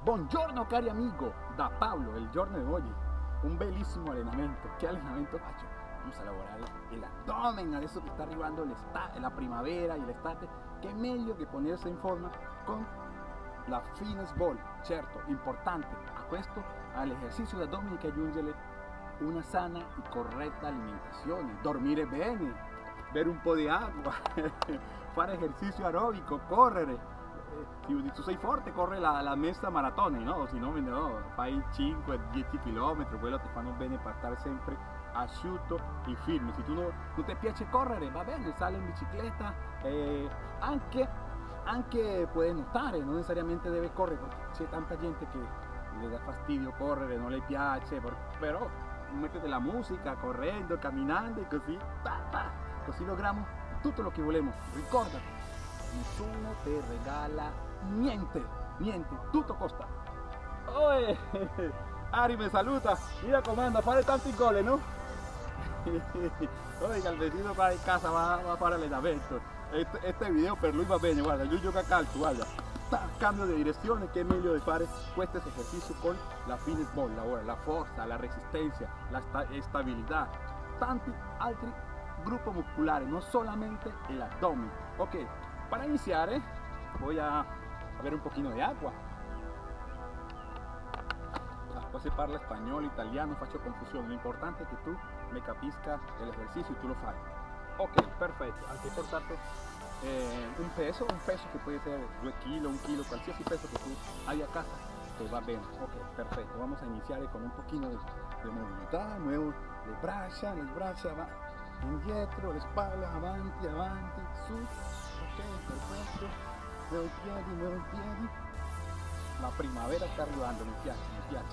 Buongiorno cari amigo, da Paolo, il giorno di oggi, un bellissimo allenamento. Che allenamento faccio? Vamos a lavorare l'abdomen, adesso che sta arrivando la primavera e l'estate, che meglio che ponersi in forma con la fitness ball. Certo, importante a questo, all'esercizio di addome che aggiungere una sana e corretta alimentazione, dormire bene, bere un po' di acqua, fare esercizio aerobico, correre. Se tu sei forte, corre la mezza maratona, no? Se no, fai 5-10 km, quello ti fanno bene per stare sempre asciutto e firme. Se tu non ti piace correre, va bene, sale in bicicletta, anche puoi nuotare, non necessariamente deve correre, perché c'è tanta gente che le dà fastidio correre, non le piace, però mettete la musica, correndo, camminando e così, così logriamo tutto lo che volemo. Ricordati, nessuno ti regala niente, tutto costa. Oye, Ari me saluda, mira comanda, fare tanti gol, ¿no? Oiga, il vecino qua in casa va a fare allenamento. Este video per lui va bene, guarda, lui gioca a calcio, guarda. Cambio di direzione, che è meglio di fare questo esercizio con la fitness ball, la forza, la resistenza, la stabilità, tanti altri gruppi muscolari, no solamente el abdomen. Ok, para iniciar voy a beber un poquito de agua. Poi se parla spagnolo, italiano, faccio confusione. Lo importante è che tu me capisca el ejercicio y tú lo fai. Ok, perfetto. Anche portarte un peso que puede ser 2 kg, 1 kg, qualsiasi peso que tú hay a casa, te va bene. Ok, perfetto. Vamos a iniciar con un poquito de movilidad. Muevo le braccia va indietro, le spalle, avanti, su. Ok, perfetto. Muevo i piedi. La primavera sta arrivando, mi piace.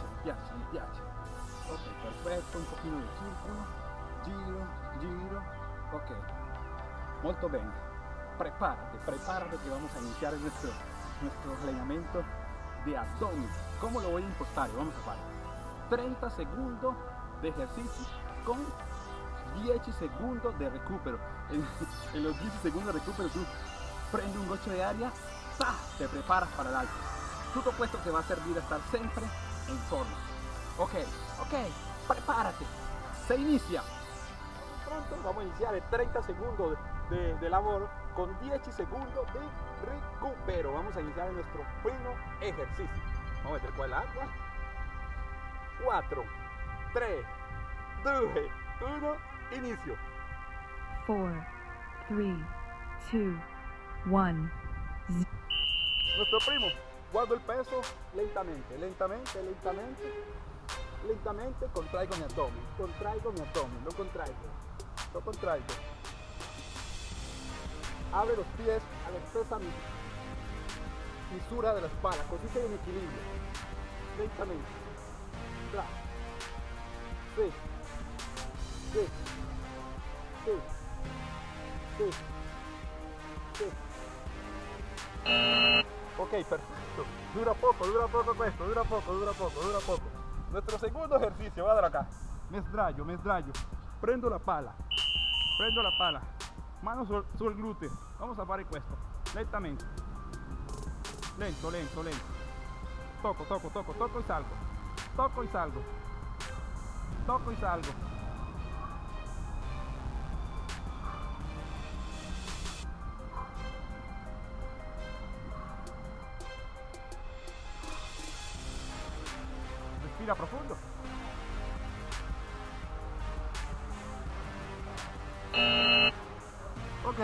Ok, perfetto, un pochino di circolo, giro, ok, molto bene. Prepárate que vamos a iniciar nuestro entrenamiento de abdomen. ¿Cómo lo voy a impostar? Vamos a hacer 30 segundos de ejercicio con 10 segundos de recupero. En los 10 segundos de recupero tú prendes un gocho de aria, te preparas para el alto. Tutto questo te va a servir a estar siempre en forma. Ok, prepárate. Se inicia. Pronto vamos a iniciar 30 segundos de labor con 10 segundos de recupero. Vamos a iniciar nuestro primo ejercicio. Vamos a meter qua l'acqua. 4, 3, 2, 1, inicio. 4, 3, 2, 1. Nuestro primo. Guardo el peso lentamente, contraigo mi abdomen, lo contraigo. Abre los pies a la expresa fisura de la espalda, così sei en equilibrio. Lentamente. Bra. Sí. Ok, perfecto. Dura poco questo, dura poco. Nuestro segundo ejercicio, guardalo acá. Me sdraio. Prendo la pala. Mano sul glúteo. Vamos a fare questo. Lentamente. Lento. Toco y salgo. Respira profundo. Ok.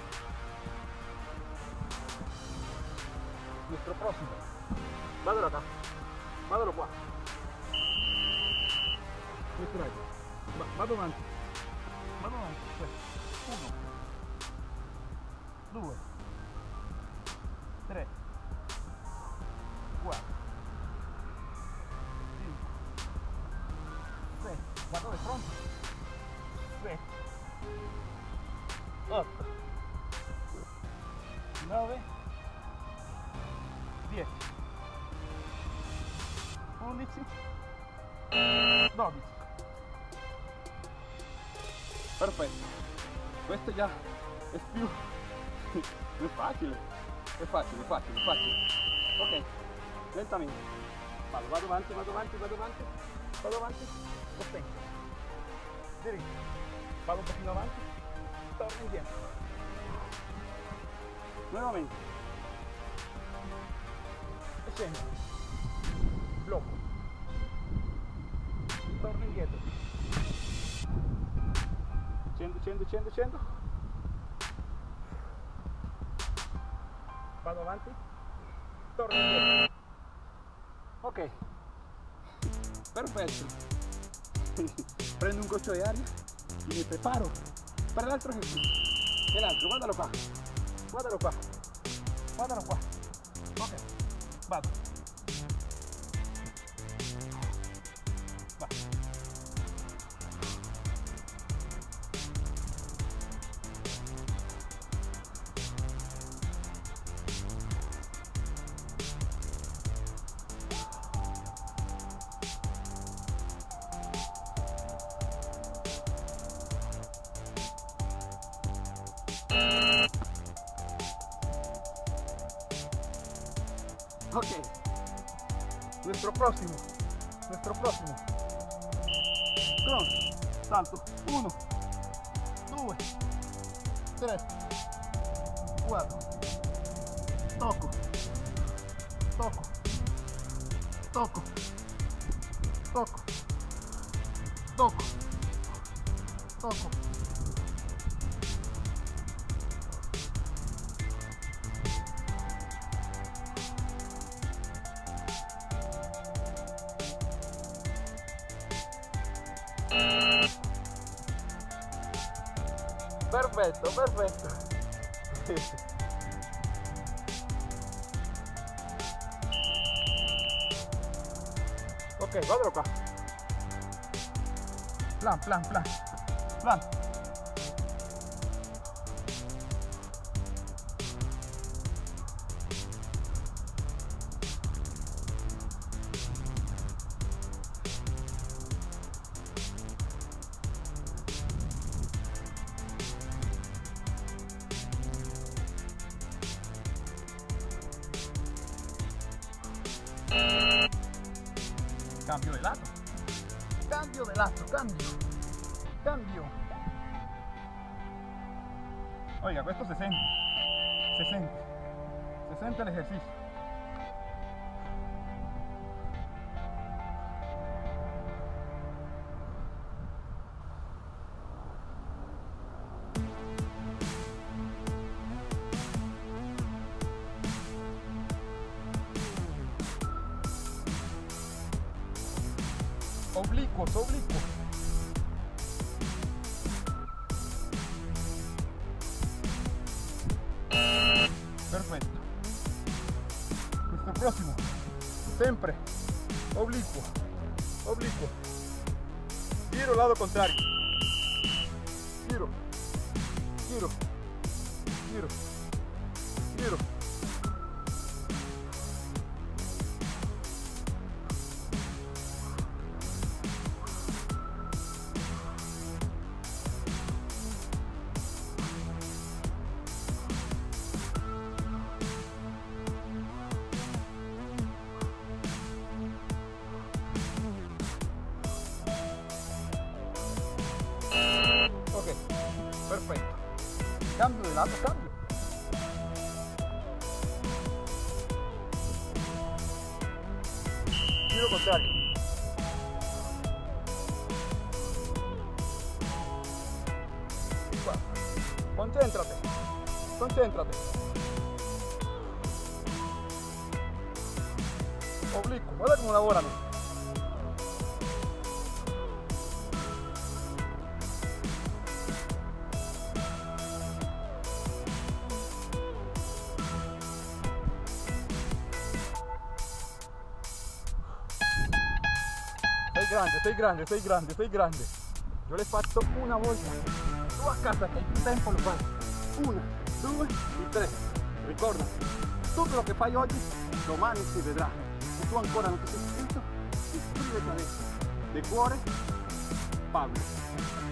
Nuestro próximo. Guardalo acá. Guardalo qua. Mi sdraio. Vado avanti. 1, 2, 3, 4. Guardo de fronte. 7, 8, 9, 10, 11, 12. Perfetto. Questo già è più è facile. Ok. lentamente. Vado avanti, vado avanti, vado avanti, vado avanti, sostengo. Diritto. Vado un pochino avanti, torno indietro. Nuovamente. E scendo. Blocco. Torno indietro. Scendo, scendo, scendo, scendo. Vado avanti, torno indietro. Ok, perfetto. Prendo un goccio di aria e mi preparo per l'altro esercizio. E l'altro, guardalo qua, guardalo qua, guardalo qua. Ok, vado. Va. Ok, nuestro próximo, cross, salto, 1, 2, 3, 4, toco, toco, toco, toco, toco, toco. Perfetto, perfetto. Ok, guardalo qua. Plan, plan, plan. Plan. Cambio de lato, cambio de lato, cambio. Oiga, questo se sente el ejercicio. Oblicuos, oblicuos. Perfetto. Questo prossimo, sempre oblicuo, oblicuo. Giro lado contrario. Giro, giro, giro, giro. Perfetto. Cambio de lato, cambio. Giro contrario. Qua. Concéntrate. Concéntrate. Oblicuo. Guarda cómo lavorano. Sei grande. Io le faccio una volta. Tu a casa che hai più tempo lo fai. 1, 2 e 3. Ricorda, tutto lo che fai oggi, domani si vedrà. Se tu ancora non ti sei iscritto, iscriviti adesso. De cuore, Pablo.